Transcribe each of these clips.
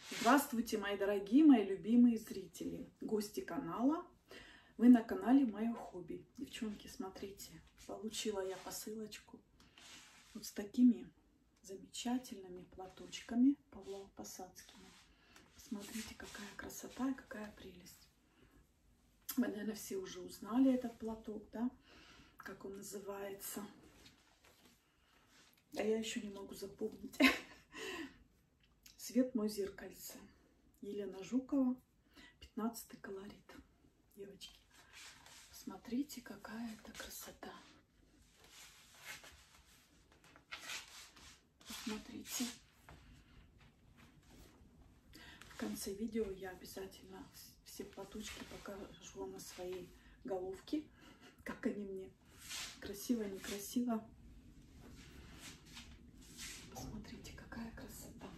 Здравствуйте, мои дорогие, мои любимые зрители, гости канала. Вы на канале Мое хобби. Девчонки, смотрите, получила я посылочку вот с такими замечательными платочками Павлово-Посадскими. Смотрите, какая красота и какая прелесть. Вы, наверное, все уже узнали этот платок, да? Как он называется. А я еще не могу запомнить. Свет мой зеркальце. Елена Жукова, 15 колорит. Девочки, смотрите, какая это красота. Посмотрите. В конце видео я обязательно все платочки покажу вам на своей головке, как они мне. Красиво, некрасиво. Посмотрите, какая красота.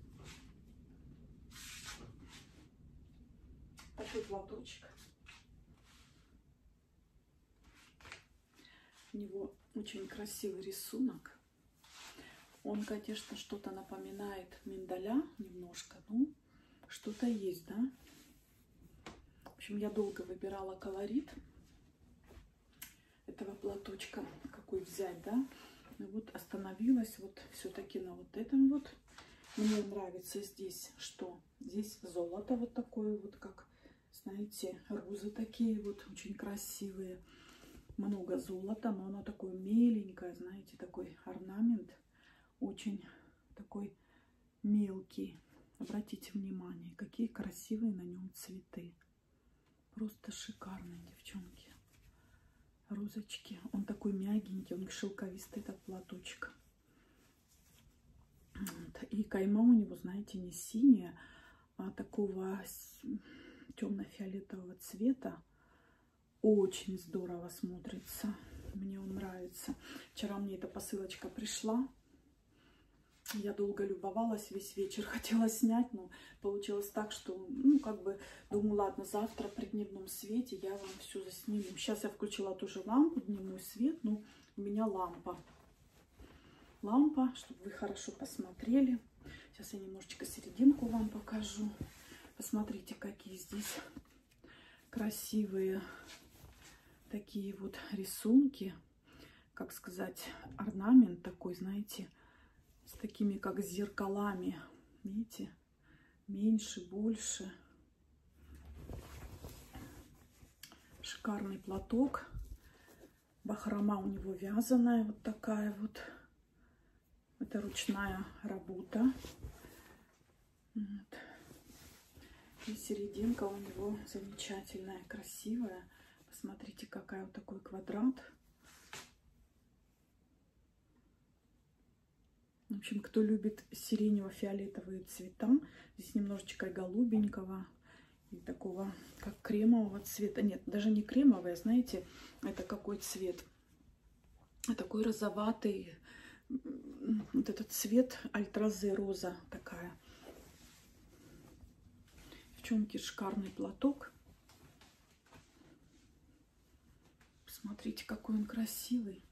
Такой платочек. У него очень красивый рисунок. Он, конечно, что-то напоминает миндаля немножко. Ну, что-то есть, да? В общем, я долго выбирала колорит этого платочка, какой взять, да? И вот остановилась вот все-таки на вот этом вот. Мне нравится здесь, что здесь золото вот такое вот, как, знаете, розы такие вот очень красивые. Много золота, но оно такое меленькое, знаете, такой орнамент. Очень такой мелкий. Обратите внимание, какие красивые на нем цветы. Просто шикарные, девчонки. Розочки. Он такой мягенький, он шелковистый, этот платочек. И кайма у него, знаете, не синяя, а такого темно-фиолетового цвета. Очень здорово смотрится. Мне он нравится. Вчера мне эта посылочка пришла. Я долго любовалась весь вечер. Хотела снять, но получилось так, что, ну, как бы, думаю, ладно, завтра при дневном свете я вам все засниму. Сейчас я включила тоже лампу, дневной свет, но у меня лампа. Лампа, чтобы вы хорошо посмотрели. Сейчас я немножечко серединку вам покажу. Посмотрите, какие здесь красивые такие вот рисунки. Как сказать, орнамент такой, знаете, с такими как зеркалами. Видите? Меньше, больше. Шикарный платок. Бахрома у него вязаная, вот такая вот. Это ручная работа. Вот. И серединка у него замечательная, красивая. Посмотрите, какая вот такой квадрат. В общем, кто любит сиренево-фиолетовые цвета, здесь немножечко голубенького и такого, как кремового цвета. Нет, даже не кремовый, знаете, это какой цвет? Такой розоватый. Вот этот цвет альтразе роза такая. Девчонки, шикарный платок. Посмотрите, какой он красивый.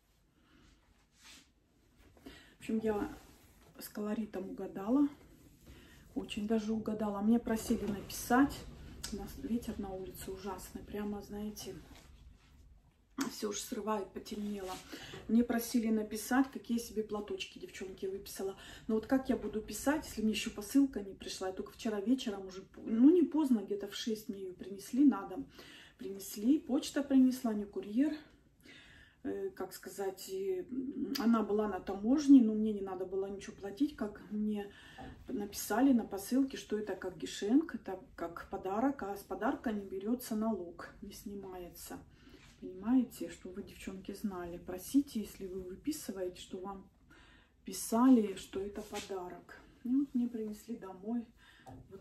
В общем, я с колоритом угадала. Очень даже угадала. Мне просили написать. У нас ветер на улице ужасный. Прямо, знаете, все уж срывает, потемнело. Мне просили написать, какие себе платочки, девчонки, выписала. Но вот как я буду писать, если мне еще посылка не пришла? Я только вчера вечером уже, ну не поздно, где-то в 6 мне ее принесли на дом. Принесли, почта принесла, не курьер. Как сказать, она была на таможне, но мне не надо было ничего платить, как мне написали на посылке, что это как гешенк, это как подарок, а с подарка не берется налог, не снимается. Понимаете, что вы, девчонки, знали. Просите, если вы выписываете, что вам писали, что это подарок. И вот мне принесли домой вот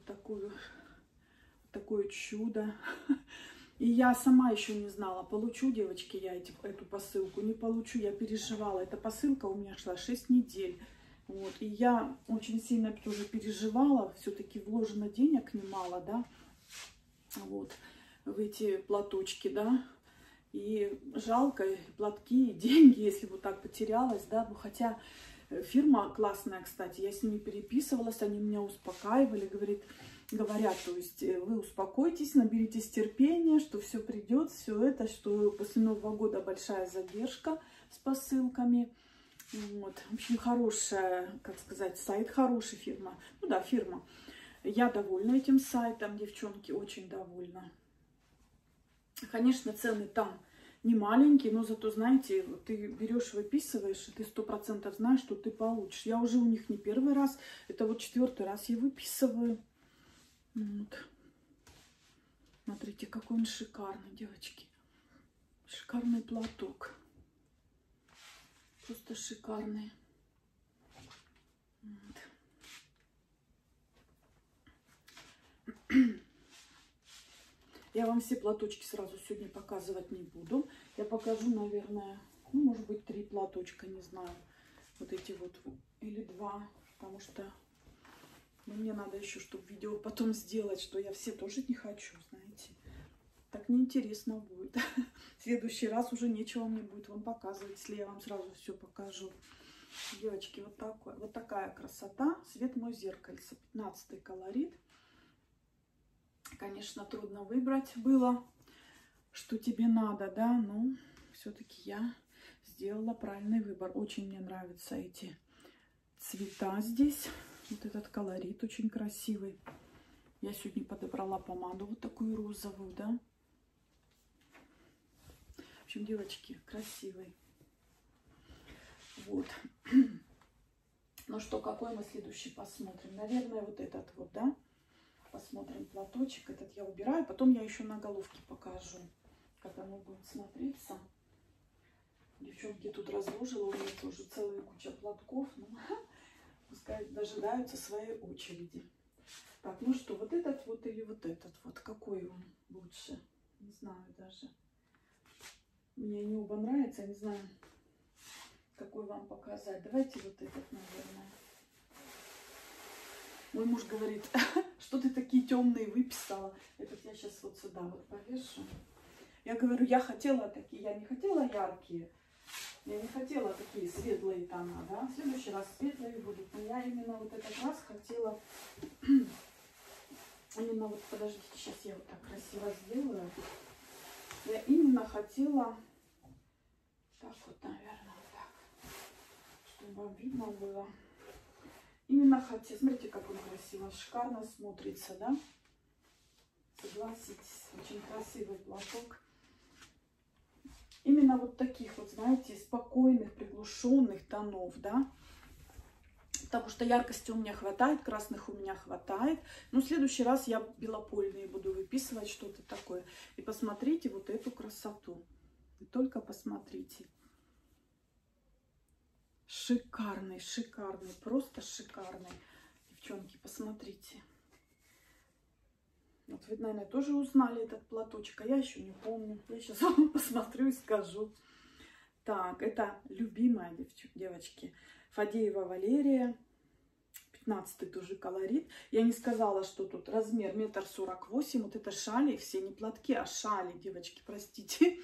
такое чудо. И я сама еще не знала, получу, девочки, я эту посылку, не получу. Я переживала. Эта посылка у меня шла 6 недель. Вот. И я очень сильно тоже переживала. Все-таки вложено денег немало, да, вот, в эти платочки, да. И жалко, и платки, и деньги, если вот так потерялась, да. Ну, хотя Фирма классная, кстати. Я с ними переписывалась, они меня успокаивали, говорят, то есть вы успокойтесь, наберитесь терпения, что все придет, все это, что после Нового года большая задержка с посылками. Вот. В общем, хорошая, как сказать, сайт, хорошая фирма. Ну да, фирма. Я довольна этим сайтом, девчонки, очень довольна. Конечно, цены там не маленькие, но зато, знаете, ты берешь, выписываешь, и ты 100% знаешь, что ты получишь. Я уже у них не первый раз, это вот 4-й раз я выписываю. Вот. Смотрите, какой он шикарный, девочки. Шикарный платок. Просто шикарный. Вот. Я вам все платочки сразу сегодня показывать не буду. Я покажу, наверное, ну, может быть, 3 платочка, не знаю. Вот эти вот, или 2, потому что мне надо еще, чтобы видео потом сделать, что я все тоже не хочу, знаете. Так неинтересно будет. В следующий раз уже нечего мне будет вам показывать, если я вам сразу все покажу. Девочки, вот такая красота. Свет мой зеркальце. 15-й колорит. Конечно, трудно выбрать было, что тебе надо, да, но все-таки я сделала правильный выбор. Очень мне нравятся эти цвета здесь. Вот этот колорит очень красивый. Я сегодня подобрала помаду вот такую розовую, да. В общем, девочки, красивый. Вот. Ну что, какой мы следующий посмотрим? Наверное, вот этот вот, да. Посмотрим платочек. Этот я убираю. Потом я еще на головке покажу, как оно будет смотреться. Девчонки тут разложила. У меня тоже целая куча платков. Но пускай дожидаются своей очереди. Так, ну что, вот этот вот или вот этот вот? Какой он лучше? Не знаю даже. Мне они оба нравятся. Я не знаю, какой вам показать. Давайте вот этот, наверное. Мой муж говорит, что ты такие темные выписала. Этот я сейчас вот сюда вот повешу. Я говорю, я хотела такие, я не хотела яркие. Я не хотела такие светлые тона, да. В следующий раз светлые будут. Но я именно вот этот раз хотела... Именно вот, подождите, сейчас я вот так красиво сделаю. Я именно хотела... Так вот, наверное, вот так. Чтобы вам видно было. Именно хотела, смотрите, как он красиво, шикарно смотрится, да? Согласитесь, очень красивый платок. Именно вот таких вот, знаете, спокойных, приглушенных тонов, да? Потому что яркости у меня хватает, красных у меня хватает. Но в следующий раз я белопольные буду выписывать, что-то такое. И посмотрите вот эту красоту. Вы только посмотрите. Шикарный, шикарный, просто шикарный. Девчонки, посмотрите. Вот вы, наверное, тоже узнали этот платочек, а я еще не помню. Я сейчас вам посмотрю и скажу. Так, это любимая, девочки, Фадеева Валерия. 15-й тоже колорит. Я не сказала, что тут размер 1,48 м. Вот это шали, все не платки, а шали, девочки, простите.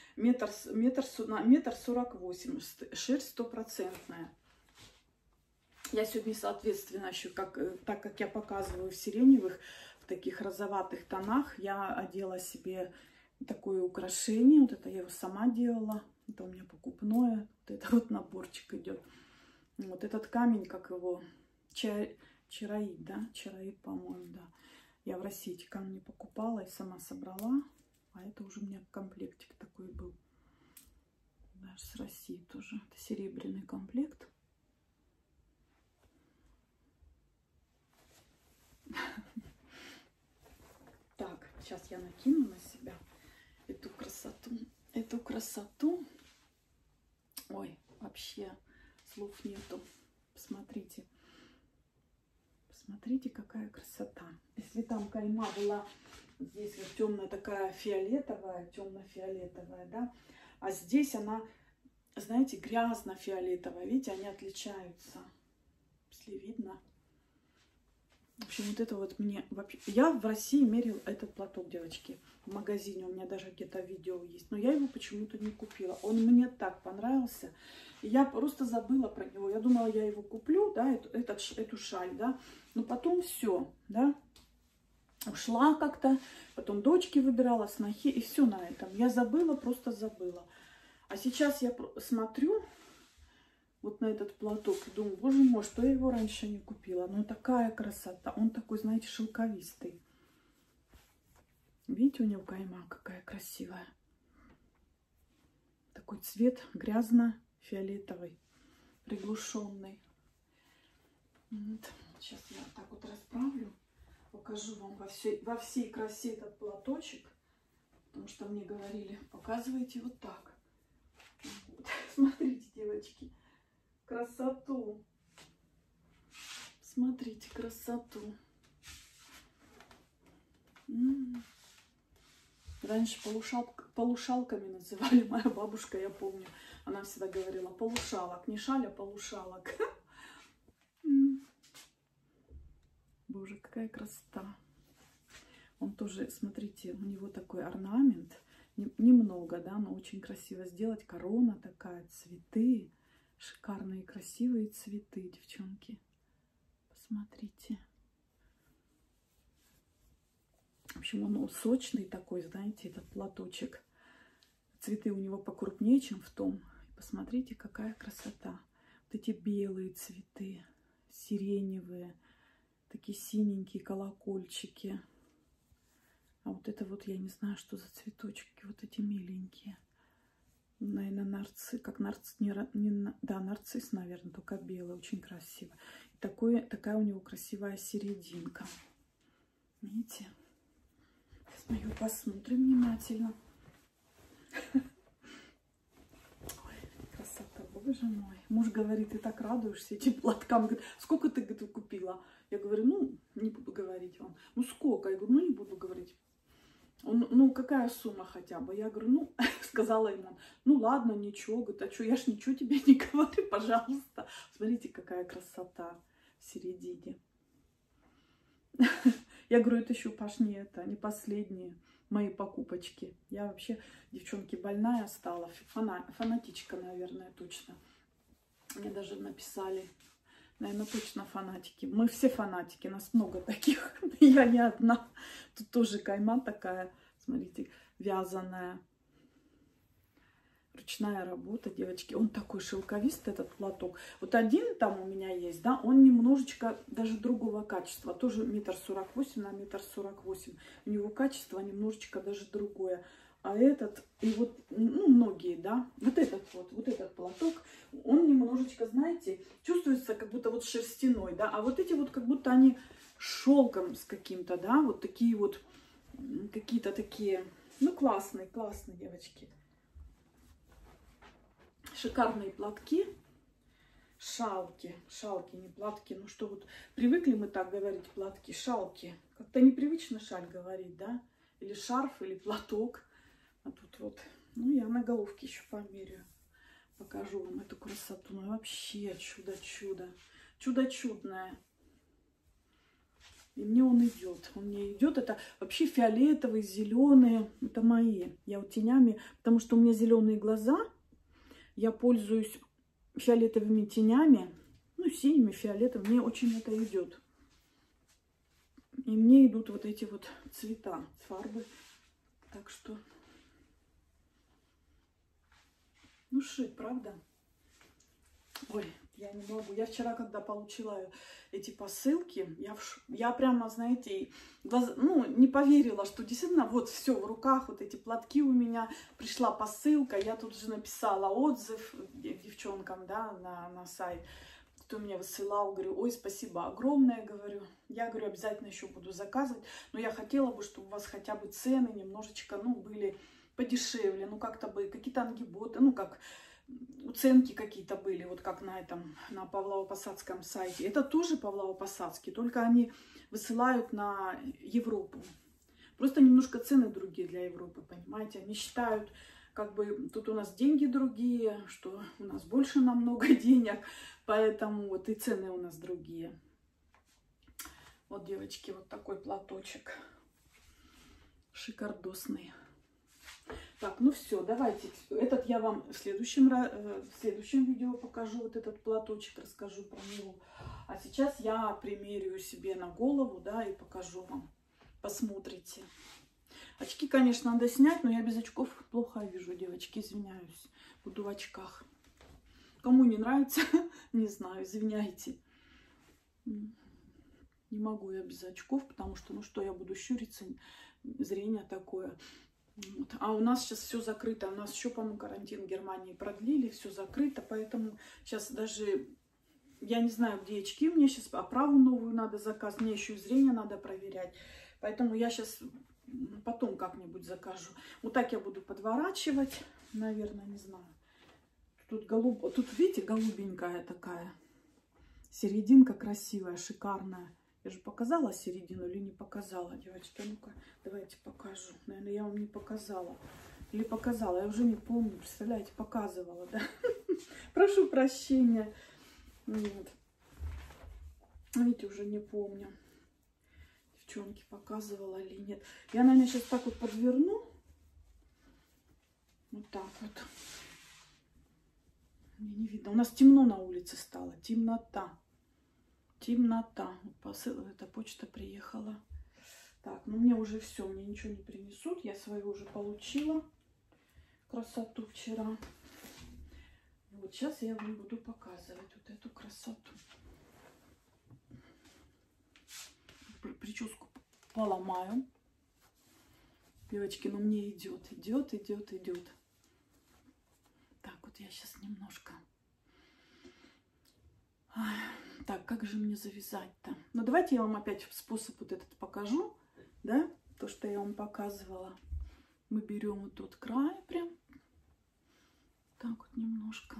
1,48 м, шерсть 100%. Я сегодня, соответственно, еще так как я показываю в сиреневых, в таких розоватых тонах, я одела себе такое украшение. Вот это я его сама делала. Это у меня покупное. Вот это вот наборчик идет. Вот этот камень, как его, чароид, да? Чароид, по-моему, да. Я в России эти камни покупала и сама собрала. А это уже у меня комплектик такой был. Даже с России тоже. Это серебряный комплект. Так, сейчас я накину на себя эту красоту. Эту красоту. Ой, вообще слов нету. Посмотрите. Посмотрите, какая красота. Если там кайма была здесь вот темная такая фиолетовая, темно-фиолетовая, да, а здесь она, знаете, грязно-фиолетовая. Видите, они отличаются. Если видно. В общем, вот это вот мне... Я в России мерила этот платок, девочки, в магазине. У меня даже где-то видео есть. Но я его почему-то не купила. Он мне так понравился. И я просто забыла про него. Я думала, я его куплю, да, эту шаль, да. Но потом все, да. Ушла как-то, потом дочки выбирала, снохи, и все на этом. Я забыла, просто забыла. А сейчас я смотрю вот на этот платок и думаю, боже мой, что я его раньше не купила. Ну, такая красота. Он такой, знаете, шелковистый. Видите, у него кайма какая красивая. Такой цвет грязно-фиолетовый, приглушенный. Вот. Сейчас я так вот расправлю. Покажу вам во всей красе этот платочек. Потому что мне говорили, показывайте вот так. Вот. Смотрите, девочки, красоту. Смотрите, красоту. Раньше полушалками называли. Моя бабушка, я помню, она всегда говорила полушалок. Не шаль, а полушалок. Боже, какая красота. Он тоже, смотрите, у него такой орнамент. Немного, да, но очень красиво сделать. Корона такая, цветы. Шикарные, красивые цветы, девчонки. Посмотрите. В общем, он сочный такой, знаете, этот платочек. Цветы у него покрупнее, чем в том. Посмотрите, какая красота. Вот эти белые цветы, сиреневые, такие синенькие колокольчики. А вот это вот, я не знаю, что за цветочки, вот эти миленькие. Наверное, нарцисс, как нарцисс, да, нарцисс, наверное, только белый, очень красиво. И такая у него красивая серединка. Видите? Сейчас мы ее посмотрим внимательно. Ой, красота, боже мой. Муж говорит, ты так радуешься этим платкам. Говорит, сколько ты, говорит, купила? Я говорю, ну, не буду говорить вам. Ну, сколько? Я говорю, ну, не буду говорить. Он, ну, какая сумма хотя бы? Я говорю, ну, сказала ему, ну, ладно, ничего. Говорит, а что, я ж ничего тебе не говорю, пожалуйста. Смотрите, какая красота в середине. Я говорю, это еще, Паш, не последние мои покупочки. Я вообще, девчонки, больная стала. Фанатичка, наверное, точно. Мне даже написали, наверное, точно фанатики. Мы все фанатики, нас много таких. Я не одна. Тут тоже кайма такая, смотрите, вязаная. Ручная работа, девочки. Он такой шелковистый, этот платок. Вот один там у меня есть, да, он немножечко даже другого качества. Тоже 1,48 на 1,48 м. У него качество немножечко даже другое. А этот, и вот, ну, многие, да, вот этот платок, он немножечко, знаете, чувствуется как будто вот шерстяной, да. А вот эти вот как будто они шелком с каким-то, да, вот такие вот, какие-то такие, ну, классные, девочки. Шикарные платки, шалки, не платки, ну что вот, привыкли мы так говорить, платки, шалки. Как-то непривычно шаль говорить, да, или шарф, или платок. А тут вот, ну я на головке еще померяю, покажу вам эту красоту. Ну вообще чудо-чудо, чудо-чудное. И мне он идет, это вообще фиолетовые, зеленые, это мои. Я вот тенями, потому что у меня зеленые глаза. Я пользуюсь фиолетовыми тенями, ну, синими, фиолетовыми. Мне очень это идет. И мне идут вот эти вот цвета, фарбы. Так что, ну, шик, правда? Ой, я не могу. Я вчера, когда получила эти посылки, я прямо, знаете, ну, не поверила, что действительно вот все в руках, вот эти платки у меня. Пришла посылка, я тут же написала отзыв девчонкам, да, на сайт, кто мне высылал. Говорю, ой, спасибо огромное, говорю. Я говорю, обязательно еще буду заказывать, но я хотела бы, чтобы у вас хотя бы цены немножечко, ну, были подешевле, ну, как-то бы какие-то ангиботы, ну, как... Уценки какие-то были, вот как на Павлово-Посадском сайте. Это тоже Павлово-Посадский, только они высылают на Европу. Просто немножко цены другие для Европы, понимаете? Они считают, как бы тут у нас деньги другие, что у нас больше намного денег, поэтому вот и цены у нас другие. Вот, девочки, вот такой платочек шикардосный. Так, ну все, давайте. Этот я вам в следующем видео покажу, вот этот платочек, расскажу про него. А сейчас я примерю себе на голову, да, и покажу вам. Посмотрите. Очки, конечно, надо снять, но я без очков плохо вижу, девочки, извиняюсь. Буду в очках. Кому не нравится, не знаю, извиняйте. Не могу я без очков, потому что, ну что, я буду щуриться, зрение такое. Вот. А у нас сейчас все закрыто. У нас еще, по-моему, карантин в Германии продлили, все закрыто, поэтому сейчас даже, я не знаю, где очки, мне сейчас оправу новую надо заказать, мне еще и зрение надо проверять. Поэтому я сейчас потом как-нибудь закажу. Вот так я буду подворачивать, наверное, не знаю. Тут, тут видите, голубенькая такая. Серединка красивая, шикарная. Я же показала середину или не показала, девочки? Ну-ка, давайте покажу. Наверное, я вам не показала. Или показала, я уже не помню. Представляете, показывала, да? Прошу прощения. Нет. Видите, уже не помню. Девчонки, показывала или нет. Я, наверное, сейчас так вот подверну. Вот так вот. Мне не видно. У нас темно на улице стало. Темнота. Темнота. Посыл, эта почта приехала. Так, ну мне уже все, мне ничего не принесут. Я свою уже получила. Красоту вчера. Вот сейчас я вам буду показывать вот эту красоту. Прическу поломаю. Девочки, ну мне идет. Идет. Так, вот я сейчас немножко... Так, как же мне завязать-то? Ну, давайте я вам опять способ вот этот покажу, да, то, что я вам показывала. Мы берем вот тот край прям, так вот немножко.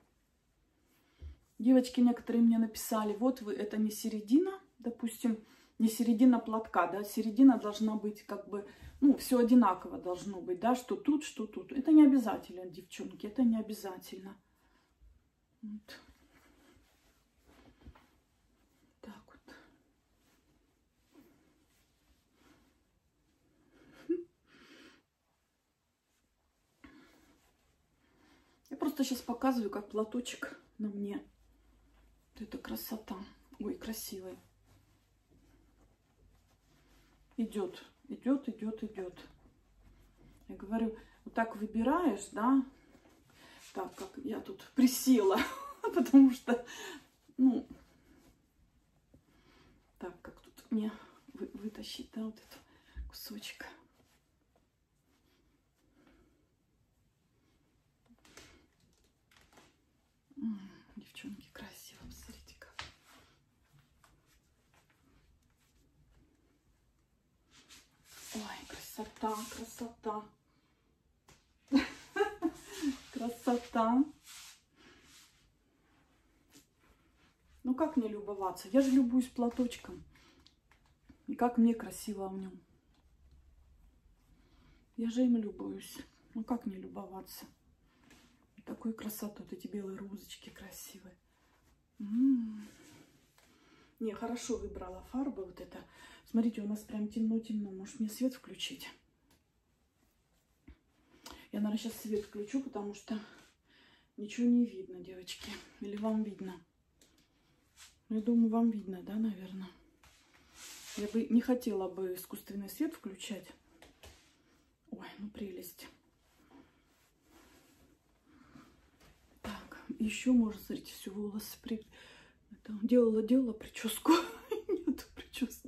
Девочки некоторые мне написали, вот вы, это не середина, допустим, не середина платка, да, середина должна быть как бы, ну, все одинаково должно быть, да, что тут, что тут. Это не обязательно, девчонки, это не обязательно. Вот. Я просто сейчас показываю, как платочек на мне. Вот это красота. Ой, красивый. Идет. Я говорю, вот так выбираешь, да. Так, как я тут присела, потому что, ну, так, как тут мне вытащить, да, вот этот кусочек. Девчонки, красиво, посмотрите как. Ой, красота. Красота. Ну как мне любоваться? Я же любуюсь платочком. И как мне красиво в нем. Я же им любуюсь. Ну как не любоваться? Такой красотой, вот эти белые розочки красивые. Не, хорошо выбрала фарбы вот это. Смотрите, у нас прям темно-темно. Может мне свет включить? Я, наверное, сейчас свет включу, потому что ничего не видно, девочки. Или вам видно? Я думаю, вам видно, да, наверное. Я бы не хотела бы искусственный свет включать. Ой, ну прелесть. Так, еще можно, смотрите, все волосы делала прическу. Нету прически.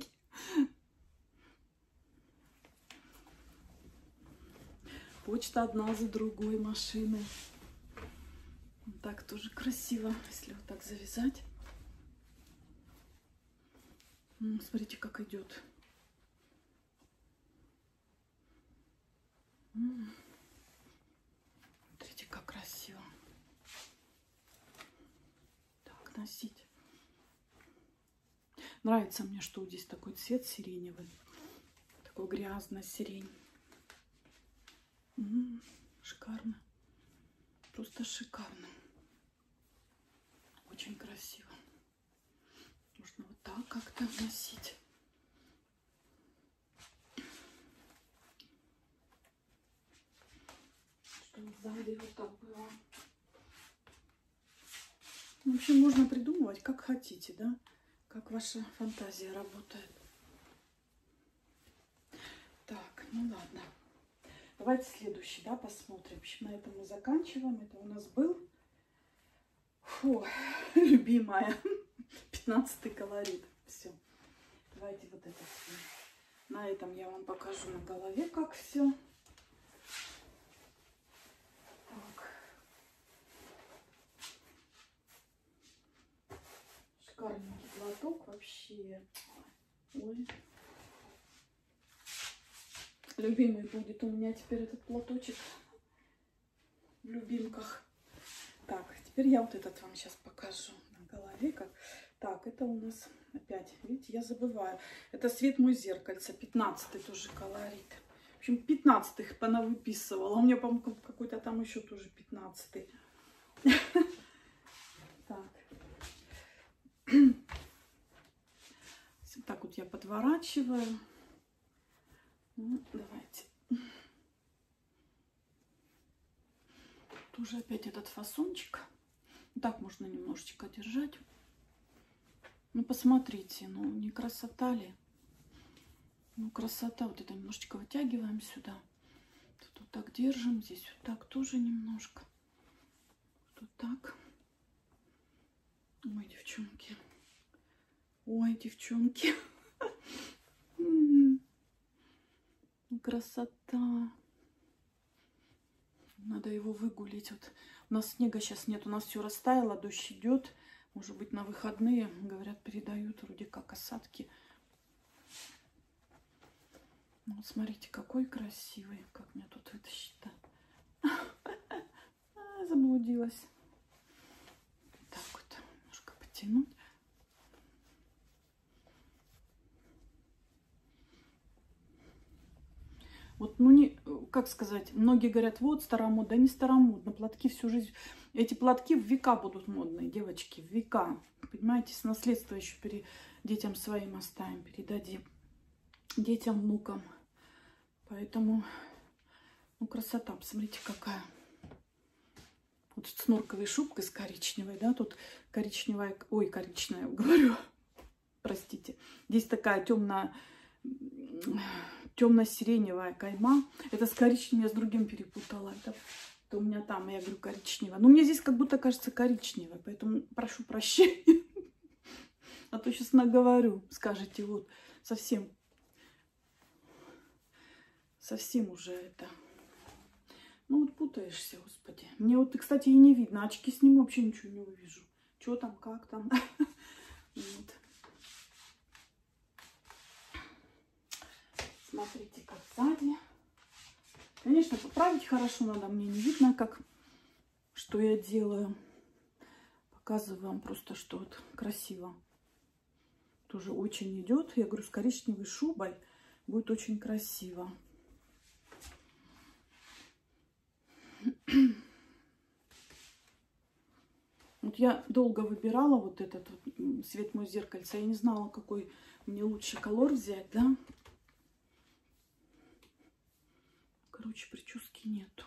Почта одна за другой, машины. Так тоже красиво, если вот так завязать. Смотрите, как идет. Смотрите, как красиво. Так, носить. Нравится мне, что здесь такой цвет сиреневый. Такой грязный сирень. Шикарно. Просто шикарно. Очень красиво. Можно вот так как-то носить. сзади вот так было. В общем, можно придумывать, как хотите, да? Как ваша фантазия работает. Так, ну ладно. Давайте следующий, да, посмотрим. В общем, на этом мы заканчиваем. Это у нас был, фу, любимая, 15-й колорит. Все. Давайте вот это все. На этом я вам покажу на голове, как все. Так. Шикарненький платок вообще. Ой. Любимый будет у меня теперь этот платочек в любимках. Так, теперь я вот этот вам сейчас покажу на голове. Как... Так, это у нас опять, видите, я забываю. Это «Свет мой зеркальце», 15-й тоже колорит. В общем, 15-х их понавыписывала. У меня, по-моему, какой-то там еще тоже 15-й. Так. Так вот я подворачиваю. Ну, давайте. Тоже опять этот фасончик. Так можно немножечко держать. Ну, посмотрите, ну, не красота ли? Ну, красота. Вот это немножечко вытягиваем сюда. Тут вот так держим. Здесь вот так тоже немножко. Тут так. Ой, девчонки. Ой, девчонки. Красота. Надо его выгулить. Вот у нас снега сейчас нет, у нас все растаяло, дождь идет. Может быть, на выходные, говорят, передают вроде как осадки. Вот смотрите, какой красивый. Как мне тут вытащить-то? Заблудилась. Так вот, немножко потянуть. Вот, ну, не, как сказать, многие говорят, вот старомодно, да не старомодно, платки всю жизнь, эти платки в века будут модные, девочки, в века, понимаете, с наследства еще детям своим оставим, передадим, детям, внукам, поэтому, ну, красота, посмотрите, какая, вот с норковой шубкой, с коричневой, да, тут коричневая, ой, коричневая, говорю, простите, здесь такая темно-сиреневая кайма. Это с коричневым я с другим перепутала. Это у меня там, я говорю, коричневая. Но мне здесь как будто кажется коричневая, поэтому прошу прощения. А то сейчас наговорю, скажете, вот, совсем уже это. Ну вот путаешься, господи. Мне вот, кстати, и не видно. Очки сниму, вообще ничего не увижу. Что там, как там. Вот. Смотрите, как сзади. Конечно, поправить хорошо надо. Мне не видно, что я делаю. Показываю вам просто, что вот красиво. Тоже очень идет. Я говорю, с коричневой шубой будет очень красиво. Вот я долго выбирала вот этот вот «Свет мой зеркальце». Я не знала, какой мне лучший колор взять, да. Короче, прически нету.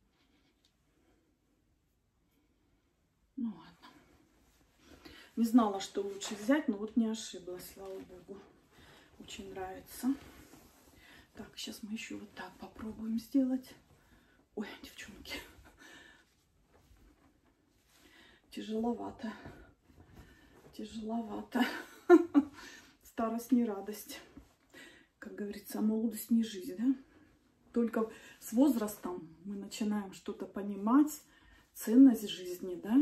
Ну ладно. Не знала, что лучше взять, но вот не ошиблась, слава богу. Очень нравится. Так, сейчас мы еще вот так попробуем сделать. Ой, девчонки. Тяжеловато. Тяжеловато. Старость не радость. Как говорится, молодость не жизнь, да? Только с возрастом мы начинаем что-то понимать, ценность жизни, да?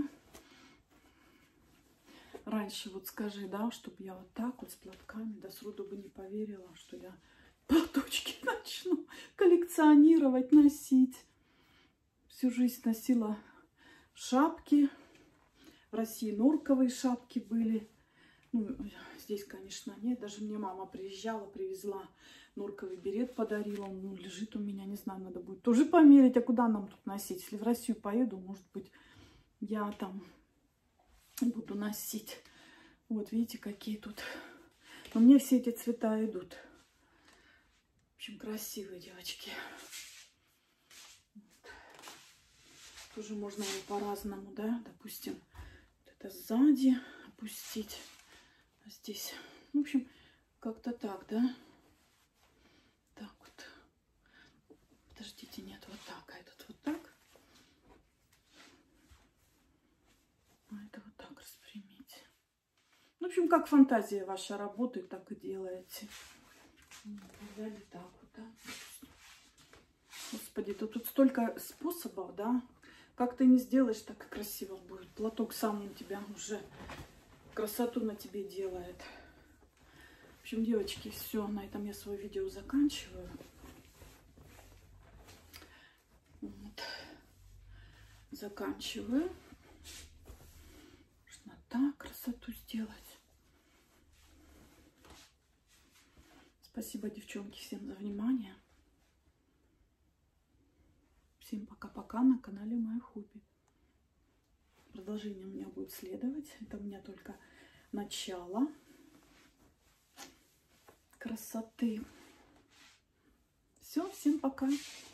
Раньше, вот скажи, да, чтобы я вот так вот с платками, да сроду бы не поверила, что я платочки начну коллекционировать, носить. Всю жизнь носила шапки. В России норковые шапки были. Ну, здесь, конечно, нет. Даже мне мама приезжала, привезла норковый берет, подарила. Он, ну, лежит у меня, не знаю, надо будет тоже померить. А куда нам тут носить? Если в Россию поеду, может быть, я там буду носить. Вот, видите, какие тут. Но мне все эти цвета идут. В общем, красивые девочки. Тоже можно его по-разному, да, допустим, вот это сзади опустить, а здесь, в общем, как-то так, да, так вот, подождите, нет, вот так, а этот вот так, а это вот так распрямить. В общем, как фантазия ваша работает, так и делаете. Сзади так вот, да. Господи, тут столько способов, да. Как ты не сделаешь, так и красиво будет. Платок сам у тебя уже красоту на тебе делает. В общем, девочки, все. На этом я свое видео заканчиваю. Вот. Заканчиваю. Нужно так красоту сделать. Спасибо, девчонки, всем за внимание. Всем пока-пока на канале Мое Хобби. Продолжение у меня будет следовать. Это у меня только начало красоты. Все, всем пока.